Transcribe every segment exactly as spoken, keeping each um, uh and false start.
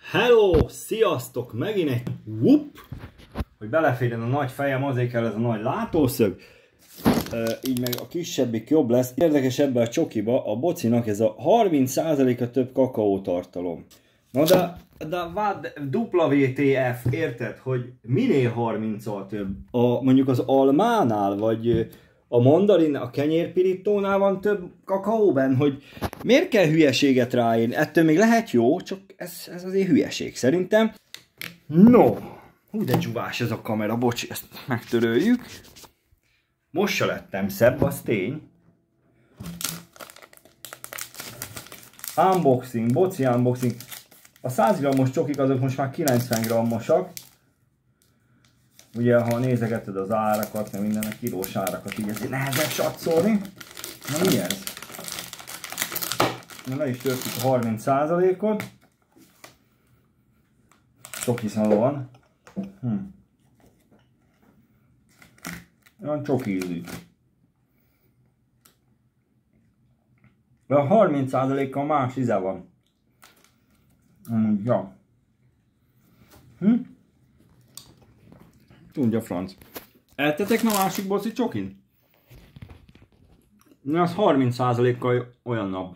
Hello! Sziasztok! Megint egy whoop! Hogy beleférjen a nagy fejem, azért kell ez a nagy látószög. E, így meg a kisebbik jobb lesz. Érdekes ebben a csokiba, a bocinak ez a harminc százaléka több kakaótartalom. Na de, de dupla vé té ef, érted, hogy minél harminccal több? A, mondjuk az almánál, vagy a mandarin, a kenyérpirítónál van több kakaóben, hogy miért kell hülyeséget ráírni? Ettől még lehet jó, csak ez, ez azért hülyeség szerintem. No, hú de dzsuvás ez a kamera, bocs, ezt megtöröljük. Most se lettem szebb, az tény. Unboxing, boci unboxing. A száz grammos csokik azok most már kilencven grammosak. Ugye, ha nézegeted az árakat, meg minden a kilós árakat, így ezért nehezebb satszolni. Na mi ez? Na le is törtük a harminc százalékot. Csoki van. Hm. Olyan csoki ízű. De a harminc százalékkal más íze van. Amúgy, ja. Hm? Tudja franc. Ettetek ma másik boci csokin? Na, az harminc százalékkal olyanabb.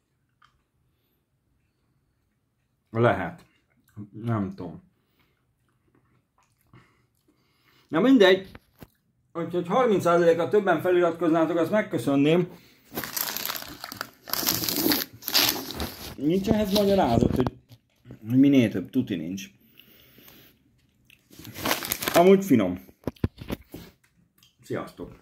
Lehet. Nem tudom. Na mindegy. Úgyhogy harminc százalékkal többen feliratkoznátok, azt megköszönném. Nincs ehhez magyarázat, hogy minél több, tuti nincs. Amúgy finom. Sziasztok!